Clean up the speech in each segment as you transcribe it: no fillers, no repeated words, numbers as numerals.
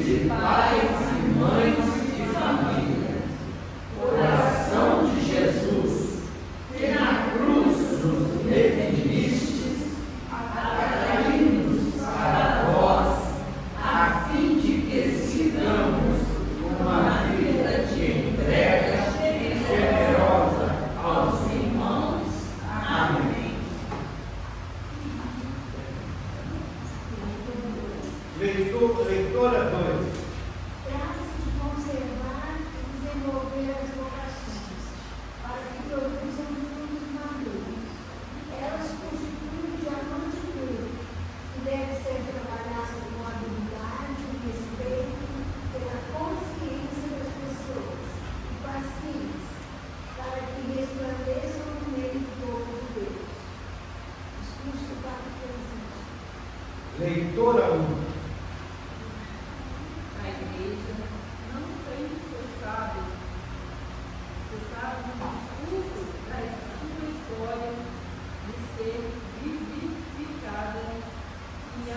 de pais e mães de família. Coração de Jesus, que na cruz nos redimiste, atraí-nos para vós, a fim de que sigamos uma vida de entrega generosa aos irmãos. Amém. Leitura 2. Trata-se de conservar e desenvolver as vocações, para que produzam frutos maduros. Elas constituem o diamante puro, que deve ser trabalhado com habilidade e respeito pela consciência das pessoas, e paciência, para que resplandeçam no meio do povo de Deus. Discurso do Papa Francisco. Leitura 1. A igreja não tem cessado no discurso da sua história de ser vivificada e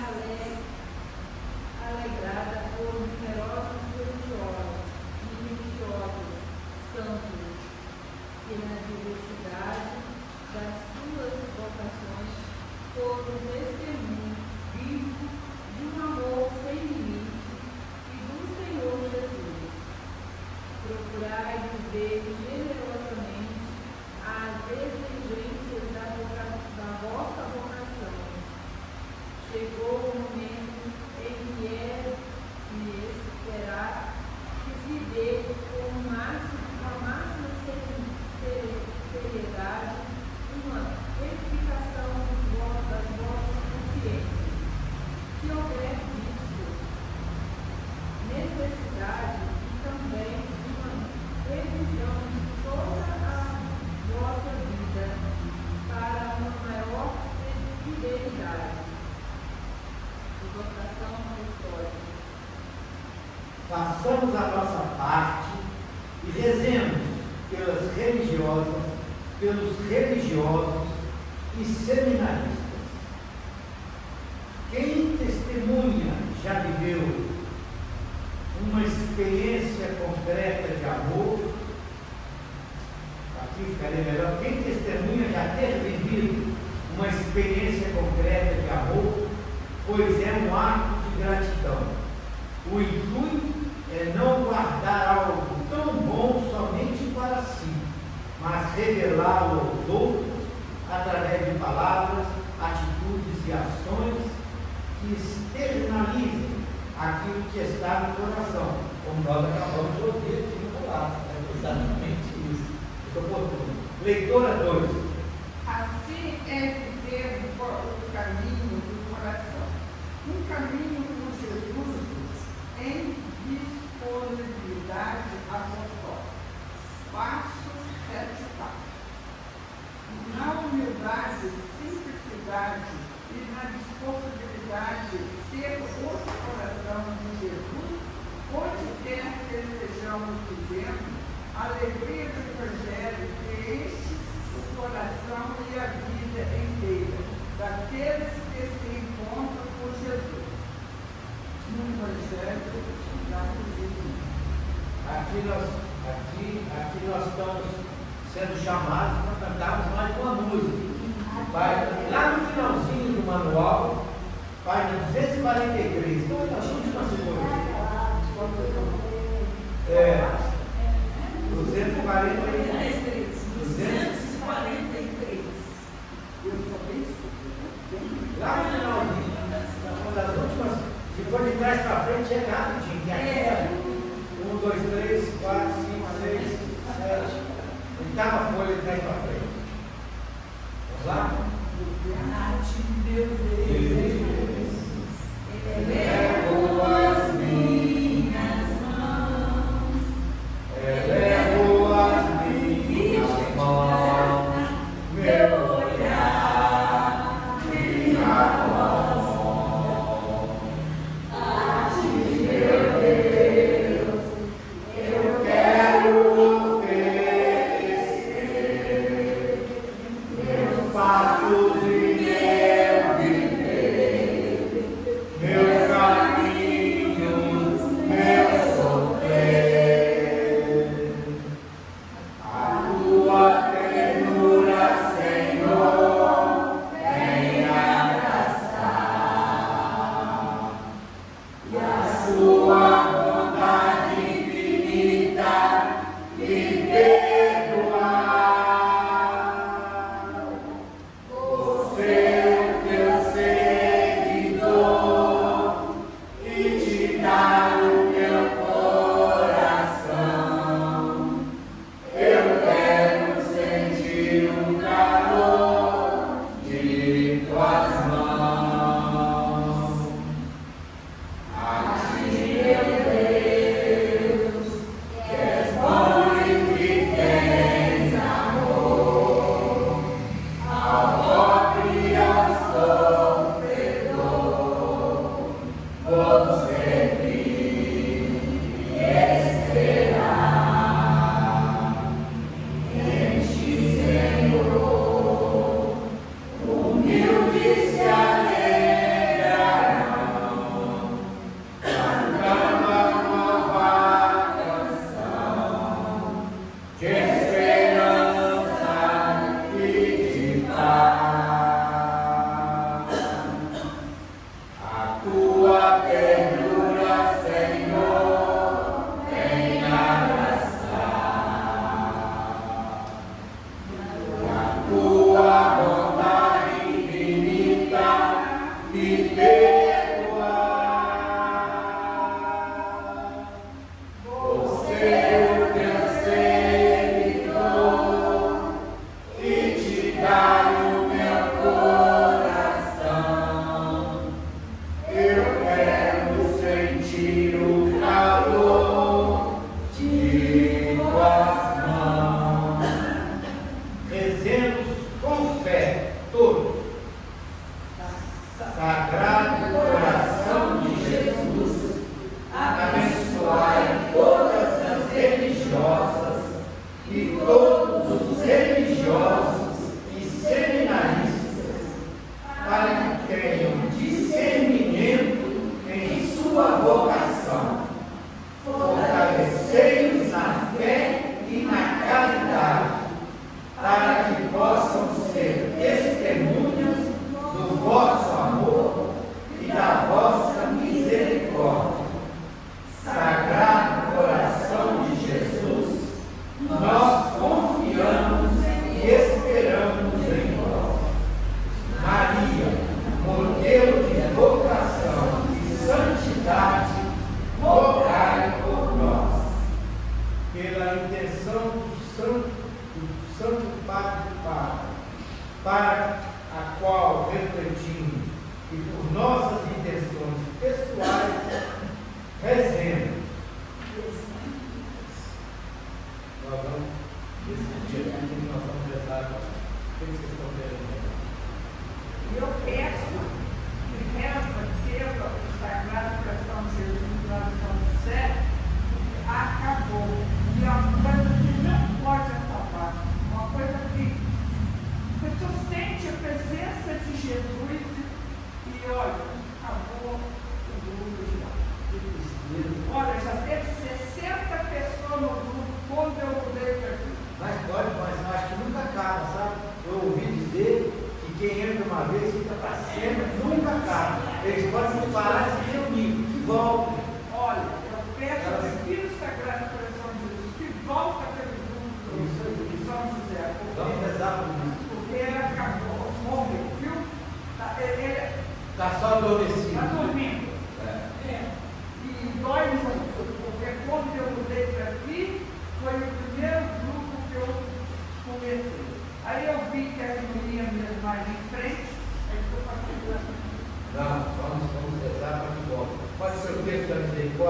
alegrada por numerosos religiosos santos que na diversidade das suas vocações foram testemunho vivo de um amor sem limite e do Senhor Jesus. Procurai viver generosamente as exigências da vossa vocação. Chegou o momento em que é de esperar que se dê com a máxima seriedade uma verificação das vossas consciências. Se houver isso, necessidade e também de uma revisão de toda a vossa vida para uma maior fidelidade. Vocação apostólica. Façamos a nossa parte e rezemos pelas religiosas, pelos religiosos e seminaristas. Quem testemunha já viveu uma experiência concreta de amor? Aqui ficaria melhor. Quem testemunha já ter vivido uma experiência concreta de amor? Pois é um ato de gratidão. O intuito é não guardar algo tão bom somente para si, mas revelá-lo aos outros através de palavras, atitudes e ações que externalizem aquilo que está no coração, como nós acabamos de ouvir aqui no relato. É exatamente isso. Muito oportuno. Leitura 2. Assim é viver o caminho do coração. Um caminho com Jesus em disponibilidade apostólica. Passo 7 passos. Na humildade, simplicidade e na disponibilidade de ter o coração de Jesus, onde quer que estejamos vivendo, a alegria do Evangelho que enche o coração e a vida inteira daqueles que se encontram com Jesus. No Evangelho da Vida. Aqui nós estamos sendo chamados para cantarmos mais uma música. Lá no finalzinho do manual, página 243. Então, nós estamos na segunda. 243. Lá no finalzinho, uma das últimas, se for de trás para frente, chega rapidinho. Que aqui é 1, 2, 3, 4, 5, 6, 7. Oitava folha de trás para frente. Vamos lá? Meu Deus, elevo as minhas mãos, elevo as minhas mãos, meu olhar, minha mão, a ti, meu Deus, eu quero oferecer meus passos e meu viver.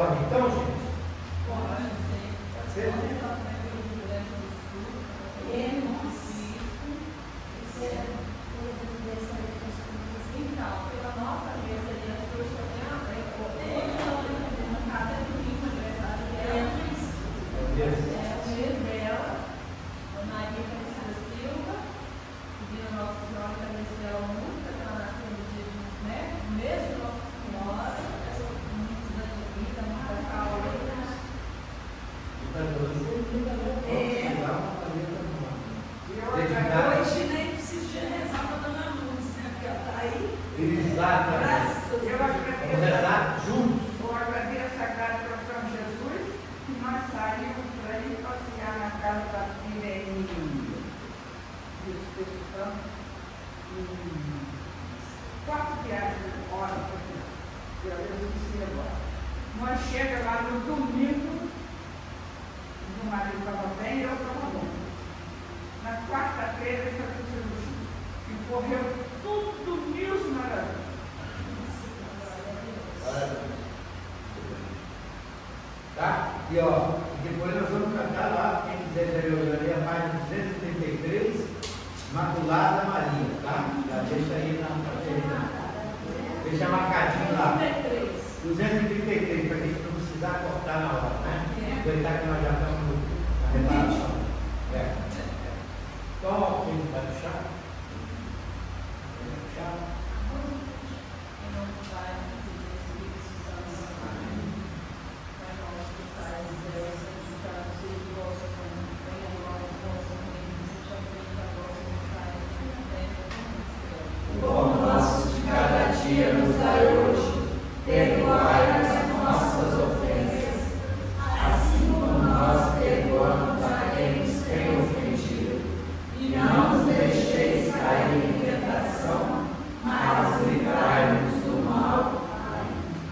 pode então, gente? Pode ser? Então, pela nossa mesa ali, as pessoas também abrem. Hoje eu estou fazendo um café domingo, aniversário dela. É o mês dela, a Maria Aparecida Silva, pedindo a Nossa Senhora que abençoe ela muito, porque ela nasceu no dia de, né, no mês de Nossa Senhora, muitos anos de vida, muita saúde. Hoje nem preciso de rezar para Dona Luz, né? Porque ela está aí. Exatamente. Eu agradeço. Vamos rezar juntos. Eu agradeço a graça para São Jesus que nós saímos para ir passear na casa da filha em Espírito Santo. 4 viagens horas para cá. Eu esqueci agora. Nós chegamos lá no domingo, meu marido estava bem e eu estava bom. Na quarta-feira ele foi para o cirurgia e correu tudo mil maravilhas. Tá? E ó, depois nós vamos cantar lá, quem quiser já olhar a página 233, Imaculada Maria, tá? Já deixa aí na página. Deixa marcadinho lá. 233, para a gente não precisar cortar na hora, né? Aproveitar que nós já estamos na reparação. Só quem vai puxar? O pão nosso de cada dia nos dai hoje, perdoai-nos as nossas ofensas, assim como nós perdoamos a quem nos tem ofendido. E não nos deixeis cair em tentação, mas livrai-nos do mal. Amém.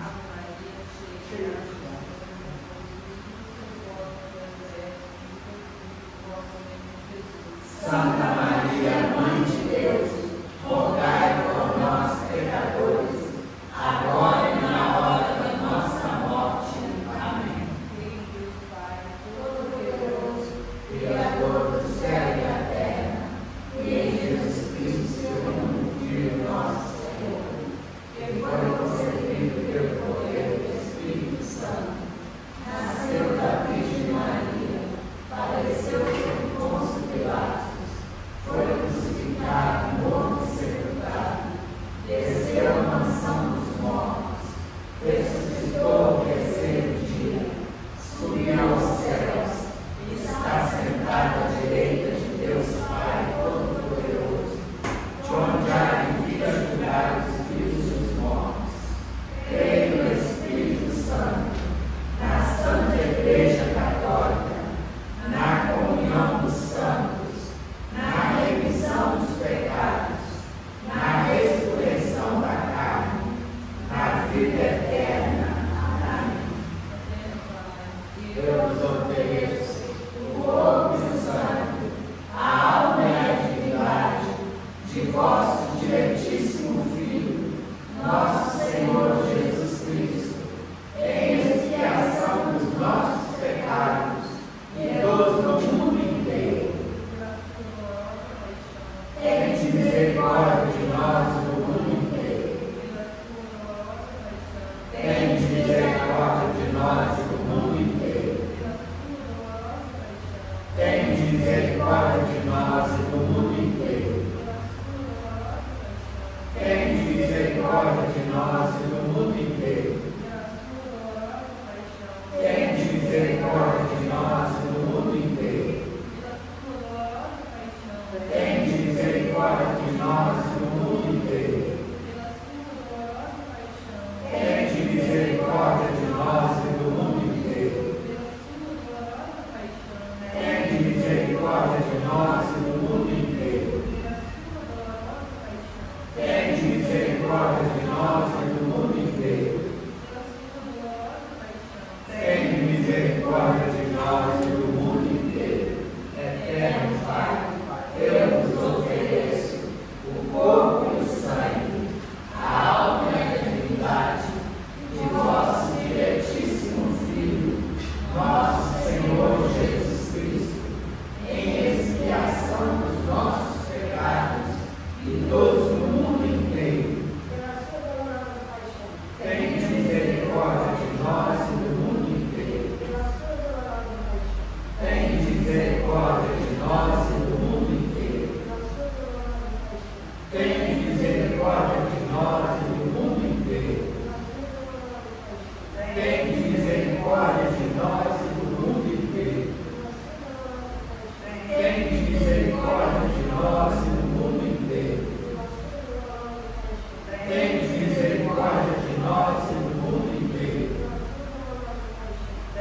Santa Maria, Mãe de Deus, rogai por nós, pecadores, agora e na hora da nossa morte. Amém. Todo-Poderoso, Criador do céu e da terra, e em Jesus Cristo, seu único Filho, nosso Senhor, que foi concebido pelo poder do Espírito Santo, nasceu da Virgem Maria, padeceu sob Pôncio Pilatos, foi crucificado, morto e sepultado, desceu à mansão dos mortos, ressuscitou ao terceiro dia, subiu aos céus e está sentado à direita de Deus Pai Todo-Poderoso, de onde há de vir a julgar os vivos e os mortos. Creio no Espírito Santo, na Santa Igreja Católica, na comunhão dos santos, na remissão dos pecados, na ressurreição da carne, na vida eterna. Amém. Eu vos ofereço o corpo e o sangue, a alma e a divindade de vosso diletíssimo Filho, nosso Senhor Jesus Cristo, em expiação dos nossos pecados e dos do mundo inteiro. Tende misericórdia de nós no mundo inteiro. Tende misericórdia de nós no mundo inteiro.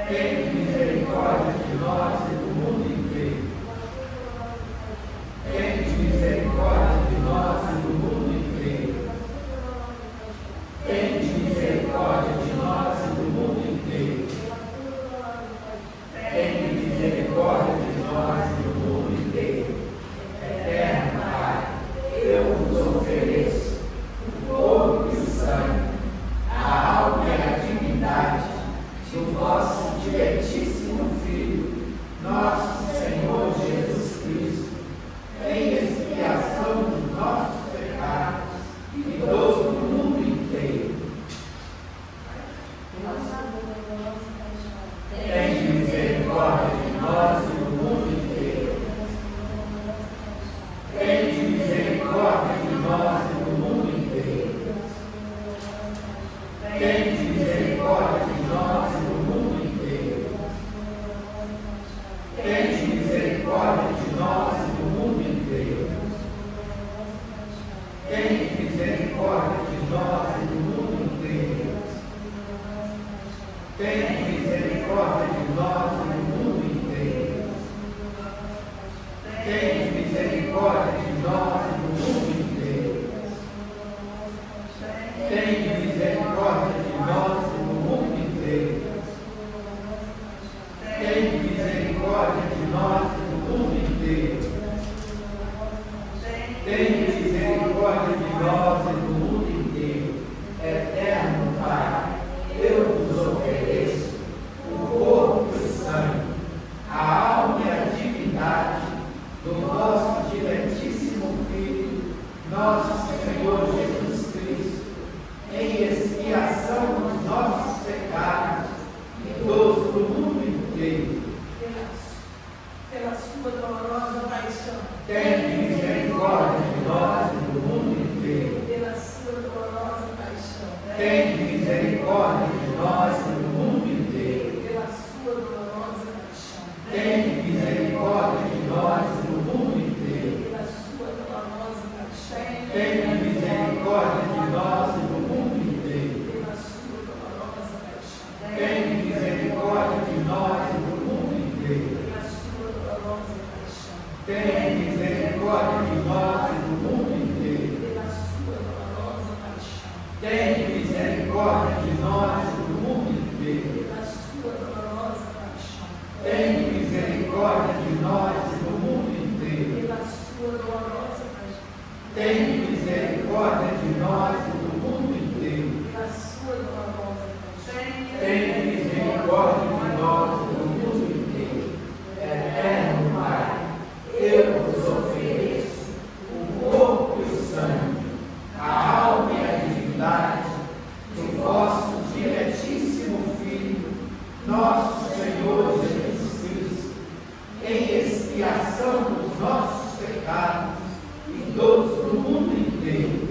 Tem misericórdia de nós e do mundo inteiro. Tem misericórdia de nós e do mundo inteiro. Tem misericórdia de nós e do mundo inteiro. Tem misericórdia de nós e do mundo inteiro. Eterno Pai, eu vos ofereço o corpo e o sangue, a alma e a divindade do vosso diletíssimo Filho, nosso Senhor Jesus Cristo, em expiação dos nossos pecados e dos do mundo inteiro. Tem misericórdia de nós e do mundo inteiro. Tem misericórdia de nós e do mundo inteiro. Tem misericórdia de nós e do mundo inteiro. Tem misericórdia de nós e do mundo inteiro. Tem misericórdia de nós e do mundo inteiro. Tem misericórdia de nós e do mundo inteiro. Tem misericórdia de nós e do mundo inteiro. Tem misericórdia de nós e do mundo inteiro. Tem misericórdia de nós e do mundo inteiro. Tem misericórdia de nós e do mundo inteiro. Eterno Pai, eu vos ofereço o corpo e o sangue, a alma e a divindade do vosso diletíssimo Filho, nosso Senhor Jesus Cristo, em expiação dos nossos pecados e dos do mundo inteiro. Pela sua dolorosa paixão. Tem misericórdia de nós e do mundo inteiro. Pela sua dolorosa paixão. Tem misericórdia de nós e do mundo inteiro. Pela sua dolorosa paixão. Tem misericórdia de nós e do mundo inteiro. Pela sua dolorosa paixão. Tem misericórdia de nós e do mundo inteiro. Pela sua dolorosa paixão. Tem misericórdia de nós e do mundo inteiro. Pela sua dolorosa paixão. Tem misericórdia de nós e do mundo inteiro. Pela sua dolorosa paixão. Tem misericórdia de nós e do mundo inteiro. Pela sua dolorosa paixão. Tem misericórdia de nós e do mundo inteiro. Pela sua dolorosa paixão. Tem misericórdia de nós e do mundo inteiro. Pela sua dolorosa paixão. Tem misericórdia de nós e do mundo inteiro. Eterno Pai, eu vos ofereço o corpo e o sangue, a alma e a divindade do vosso diletíssimo Filho, nosso Senhor Jesus Cristo, em expiação dos nossos pecados e dos do mundo inteiro.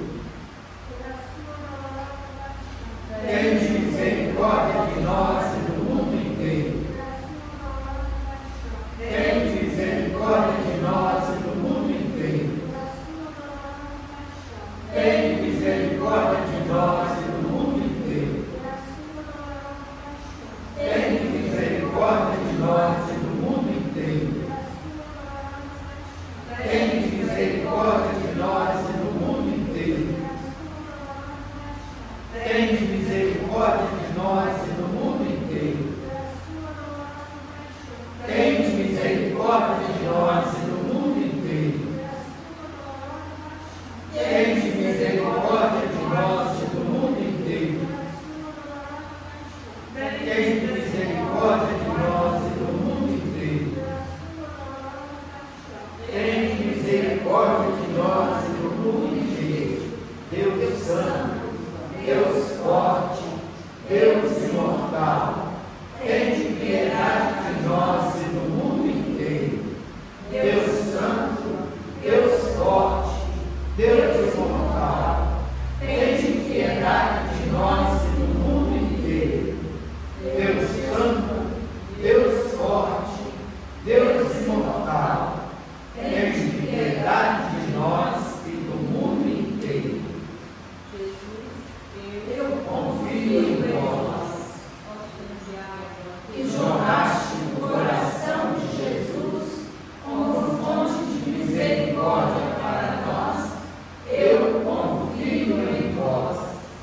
Tem misericórdia de nós e do mundo inteiro. Tem misericórdia de nós e do mundo inteiro. Tem misericórdia de nós e do mundo inteiro. Tem misericórdia de nós e do mundo inteiro. Tem misericórdia de nós e do mundo inteiro. Tem misericórdia de nós e do mundo inteiro. Tem misericórdia de nós e do mundo inteiro. Tem misericórdia de nós e do mundo inteiro. Tem misericórdia de nós e do mundo inteiro. Tem misericórdia de nós e do mundo inteiro. Deus Santo, Deus forte, Deus imortal, tem piedade de nós e do mundo inteiro. Deus Santo, Deus forte, Deus imortal, tem piedade de nós e do mundo inteiro. Deus Santo, que jorraste no coração de Jesus como fonte de misericórdia para nós, eu confio em vós.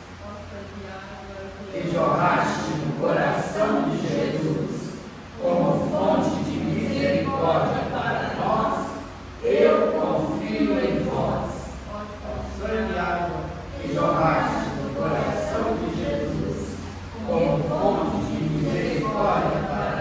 Que jorraste no coração de Jesus como fonte de misericórdia para nós, eu confio em vós. Sangue e água. Que jorraste no coração de Jesus como fonte de misericórdia para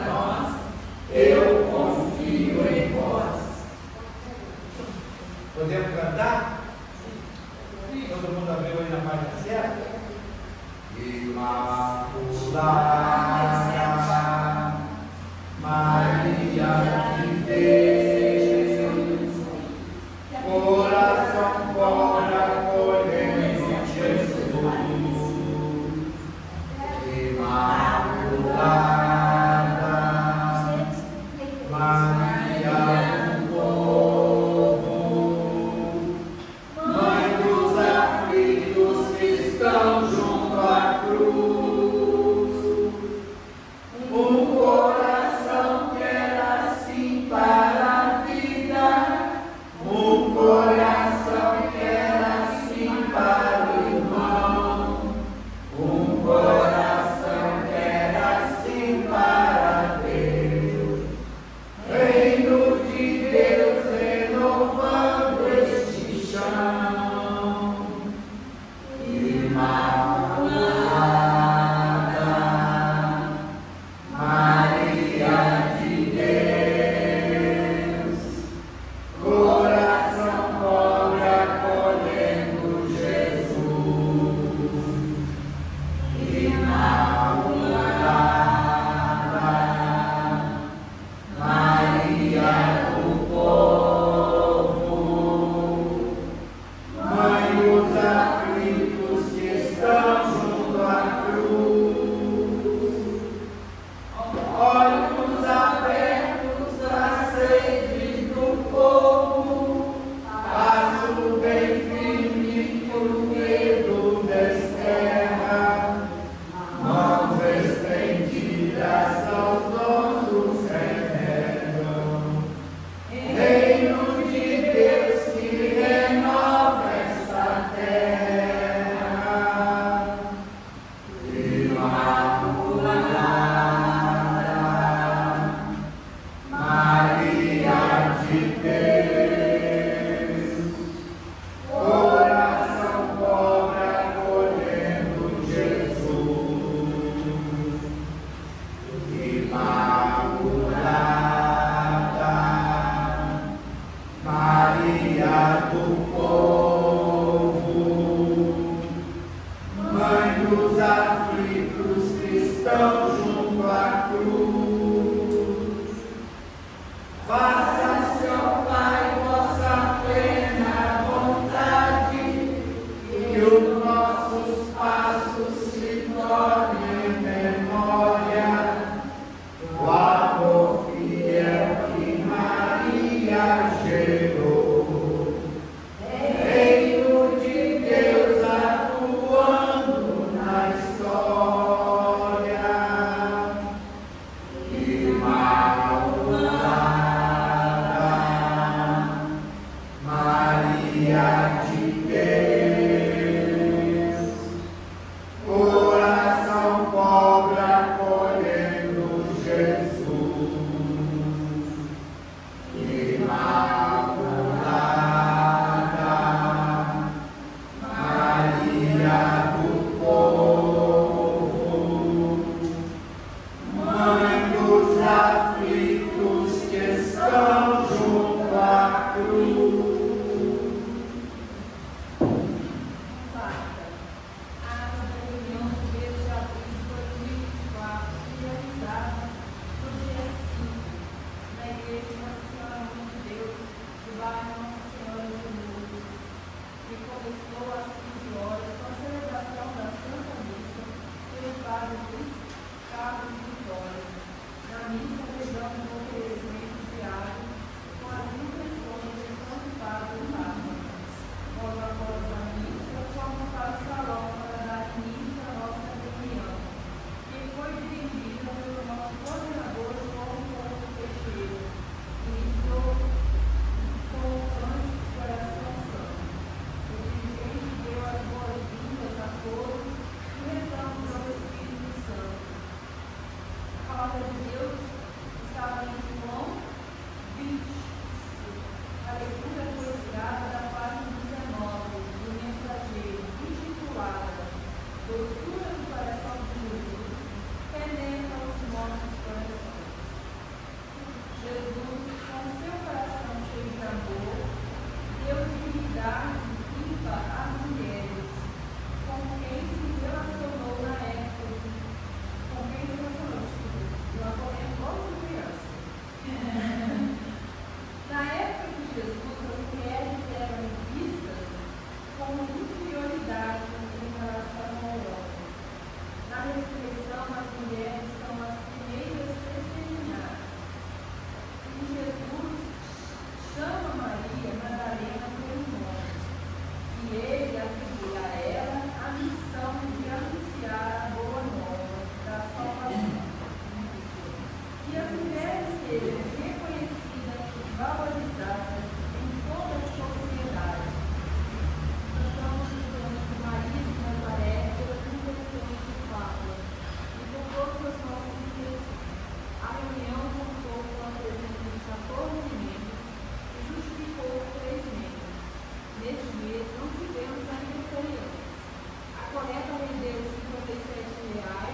sejam reconhecidas e valorizadas em toda a sociedade. Nós estamos estudando com Maria de Nazaré pelas impressões do Papa e por todos os nossos textos. A reunião contou com a presença de 14 membros e justificou 3 membros. Neste mês não tivemos aniversariantes. A coleta rendeu R$57.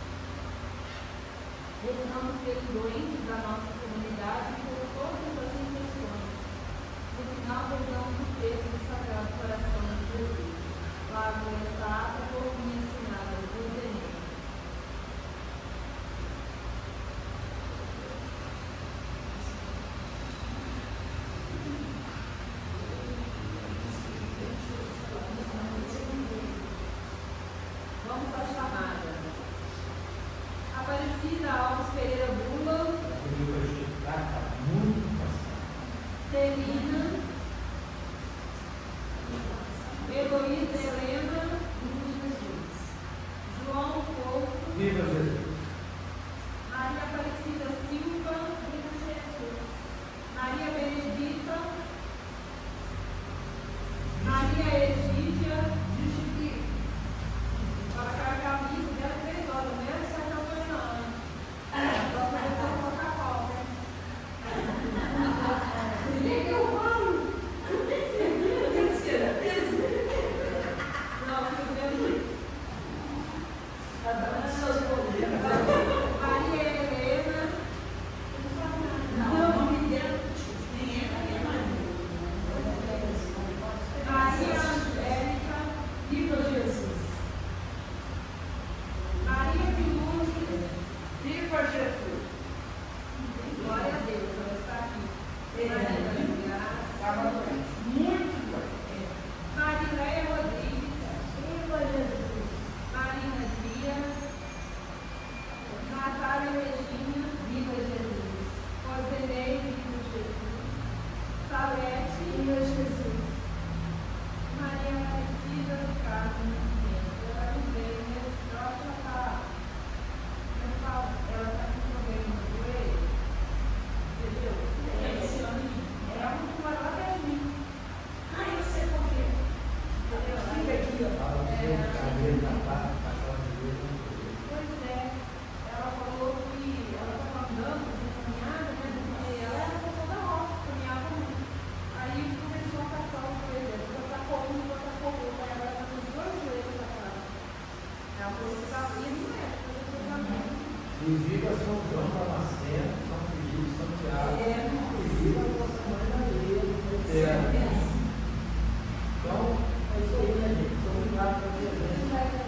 Rezamos pelos doentes da nossa comunidade e por todas as intenções. No final, rezamos o texto do Sagrado Coração de Jesus. Lago esta ata por mim ensinada por Enem. Vamos à chamada. Aparecida Alves Pereira Bula, Celina, Heloísa Helena, João Couto, Viva Jesus. Maria Aparecida Silva, Maria Benedita, Maria Egídia, para carregar a vida dela 3 horas, mesmo se ela não não. Só para ela colocar a pauta, né? Liga o rolo. Tem que ser ateso. Não, eu está dando seus problemas. Maria Helena. Não, me deu. Nem é Maria Maria Angélica. Viva Jesus. Maria Vilune, viva Jesus! Glória a Deus, ela está aqui. Muito bem. Marileia Rodrigues, viva Jesus! Marina Dias, Natália Regina, viva Jesus! Rosenei, viva Jesus! Salete, viva Jesus! Maria Aparecida do Carmo, ela não veio, né? Eu acho que ela está com problema no joelho, entendeu? Ela é muito maior que a mim. Ai, eu sei por quê. Entendeu? Fica aqui, ó. Pois é, ela falou que ela estava andando, caminhada, né? Porque ela era pessoa da roça, caminhava muito. Aí começou a passar o joelho, ela está correndo, aí agora está com os 2 joelhos atacados. Ela falou que está indo, né? E viva São João Damasceno, São Felipe, São Tiago. E viva a nossa mãe Maria. Então, é isso aí, né, gente? São obrigado pela presença.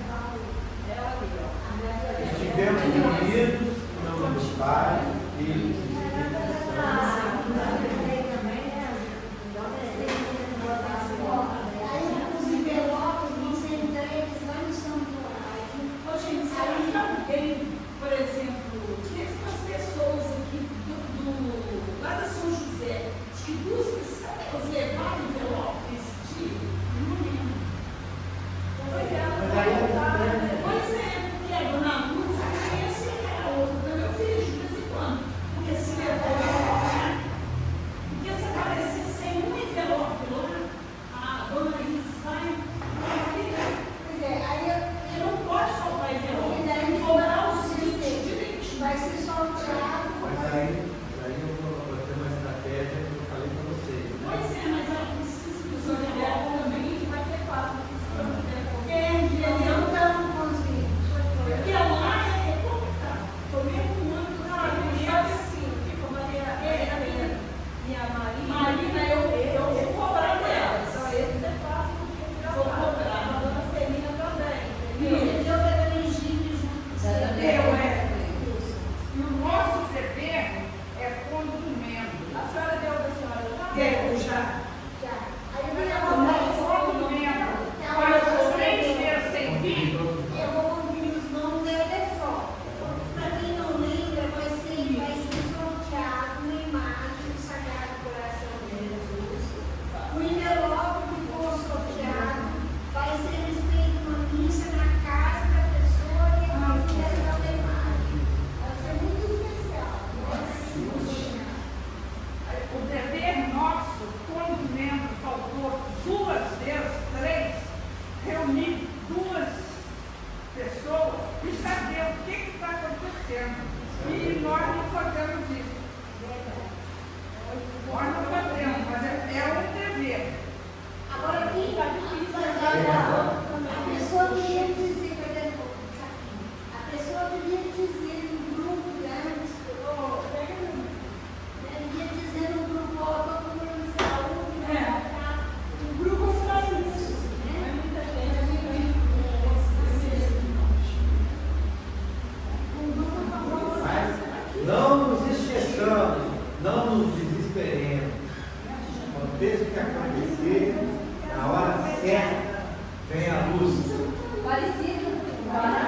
Estivemos reunidos em nome do Pai, Filho e Espírito Santo. Os envelopes vão ser entregues lá no santuário. Por exemplo, teve umas pessoas aqui lá da São José, acho que 2 pessoas levaram envelope esse dia, não lembro. Pois é, porque a dona Luz conhece a outra, eu vejo de vez em quando, porque se levou Não nos esqueçamos, não nos desesperemos. Aconteça o que acontecer, na hora certa vem a luz. Parecido.